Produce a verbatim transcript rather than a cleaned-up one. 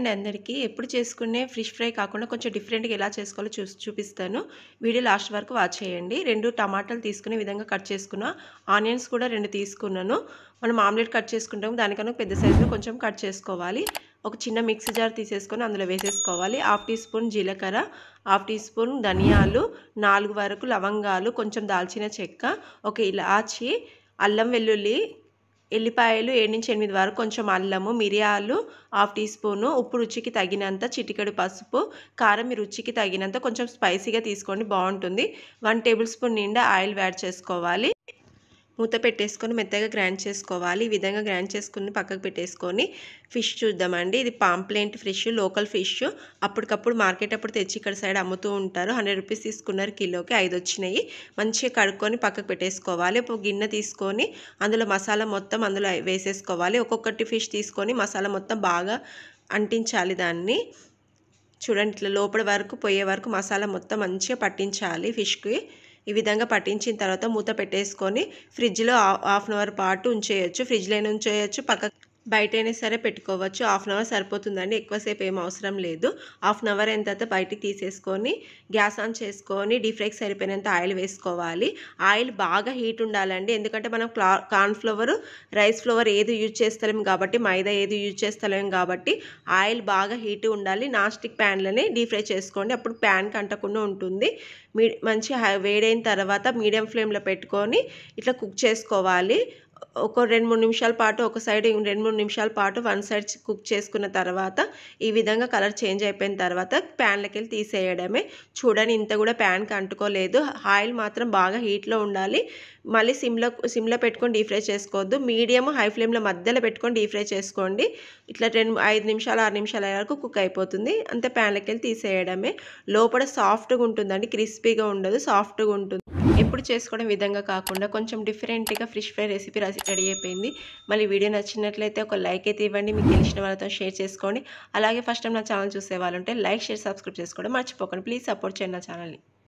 అండి అందరికీ. ఎప్పుడు చేసుకునే ఫిష్ ఫ్రై కాకుండా కొంచెం డిఫరెంట్‌గా ఎలా చేసుకోవాలో చూస్ చూపిస్తాను. వీడియో లాస్ట్ వరకు వాచ్ చేయండి. రెండు టమాటాలు తీసుకుని ఈ విధంగా కట్ చేసుకున్న. ఆనియన్స్ కూడా రెండు తీసుకున్నాను. మనం ఆమ్లెట్ కట్ చేసుకుంటాం దానికన్నా పెద్ద సైజులో కొంచెం కట్ చేసుకోవాలి. ఒక చిన్న మిక్సీ జార్ తీసేసుకొని అందులో వేసేసుకోవాలి. హాఫ్ టీ స్పూన్ జీలకర్ర, హాఫ్ టీ స్పూన్ ధనియాలు, నాలుగు వరకు లవంగాలు, కొంచెం దాల్చిన చెక్క, ఒక ఇలాచి, అల్లం వెల్లుల్లి, ఎల్లిపాయలు ఏడు నుంచి ఎనిమిది వరకు, కొంచెం అల్లము, మిరియాలు హాఫ్ టీ స్పూను, ఉప్పు రుచికి తగినంత, చిటికెడు పసుపు, కారం మీ రుచికి తగినంత, కొంచెం స్పైసీగా తీసుకోండి బాగుంటుంది. వన్ టేబుల్ స్పూన్ నిండా ఆయిల్ యాడ్ చేసుకోవాలి. మూత పెట్టేసుకొని మెత్తగా గ్రైండ్ చేసుకోవాలి. ఈ విధంగా గ్రైండ్ చేసుకుని పక్కకు పెట్టేసుకొని ఫిష్ చూద్దామండి. ఇది పాంప్లెంట్ ఫిష్, లోకల్ ఫిష్. అప్పటికప్పుడు మార్కెట్ అప్పుడు తెచ్చి ఇక్కడ సైడ్ అమ్ముతూ ఉంటారు. హండ్రెడ్ రూపీస్ తీసుకున్నారు కిలోకి, ఐదు వచ్చినాయి. మంచిగా కడుక్కొని పక్కకు పెట్టేసుకోవాలి. ఒక గిన్నె తీసుకొని అందులో మసాలా మొత్తం అందులో వేసేసుకోవాలి. ఒక్కొక్కటి ఫిష్ తీసుకొని మసాలా మొత్తం బాగా అంటించాలి దాన్ని. చూడండి ఇట్లా లోపల వరకు పోయే వరకు మసాలా మొత్తం మంచిగా పట్టించాలి ఫిష్కి. ఈ విధంగా పట్టించిన తర్వాత మూత పెట్టేసుకొని ఫ్రిడ్జ్లో హాఫ్ అన్ అవర్ పాటు ఉంచేయచ్చు. ఫ్రిడ్జ్లోనే ఉంచేయచ్చు, పక్క బయటైనా సరే పెట్టుకోవచ్చు. హాఫ్ అన్ అవర్ సరిపోతుందండి, ఎక్కువసేపు ఏం అవసరం లేదు. హాఫ్ అన్ అవర్ అయిన తర్వాత బయటికి తీసేసుకొని గ్యాస్ ఆన్ చేసుకొని డీప్ ఫ్రైకి సరిపోయినంత ఆయిల్ వేసుకోవాలి. ఆయిల్ బాగా హీట్ ఉండాలండి, ఎందుకంటే మనం క్లా కార్న్ ఫ్లవర్, రైస్ ఫ్లవర్ ఏది యూజ్ చేస్తలేం కాబట్టి, మైదా ఏది యూజ్ చేస్తలేం కాబట్టి ఆయిల్ బాగా హీట్ ఉండాలి. నాన్ స్టిక్ ప్యాన్లోనే డీప్ ఫ్రై చేసుకోండి, అప్పుడు ప్యాన్కి అంటకుండా ఉంటుంది. మీ మంచి వేడైన తర్వాత మీడియం ఫ్లేమ్లో పెట్టుకొని ఇట్లా కుక్ చేసుకోవాలి. ఒక రెండు మూడు నిమిషాల పాటు ఒక సైడ్, రెండు మూడు నిమిషాల పాటు వన్ సైడ్ కుక్ చేసుకున్న తర్వాత ఈ విధంగా కలర్ చేంజ్ అయిపోయిన తర్వాత ప్యాన్లోకి వెళ్ళి తీసేయడమే. చూడండి ఇంత కూడా ప్యాన్కి అంటుకోలేదు. ఆయిల్ మాత్రం బాగా హీట్లో ఉండాలి. మళ్ళీ సిమ్లో సిమ్లో పెట్టుకొని డీప్ ఫ్రై చేసుకోవద్దు. మీడియం హై ఫ్లేమ్లో మధ్యలో పెట్టుకొని డీప్ ఫ్రై చేసుకోండి. ఇట్లా రెండు ఐదు నిమిషాలు ఆరు నిమిషాల వరకు కుక్ అయిపోతుంది. అంతే ప్యాన్లోకి వెళ్ళి తీసేయడమే. లోపల సాఫ్ట్గా ఉంటుందండి, క్రిస్పీగా ఉండదు, సాఫ్ట్గా ఉంటుంది. ఎప్పుడు చేసుకోవడం విధంగా కాకుండా కొంచెం డిఫరెంట్గా ఫిష్ ఫ్రై రెసిపీ రెడీ అయిపోయింది. మళ్ళీ వీడియో నచ్చినట్లయితే ఒక లైక్ అయితే ఇవ్వండి, మీకు తెలిసిన వాళ్ళతో షేర్ చేసుకోండి. అలాగే ఫస్ట్ టైం నా ఛానల్ చూసే వాళ్ళు ఉంటే లైక్, షేర్, సబ్స్క్రైబ్ చేసుకోవడం మర్చిపోకండి. ప్లీజ్ సపోర్ట్ చేయండి నా ఛానల్ని.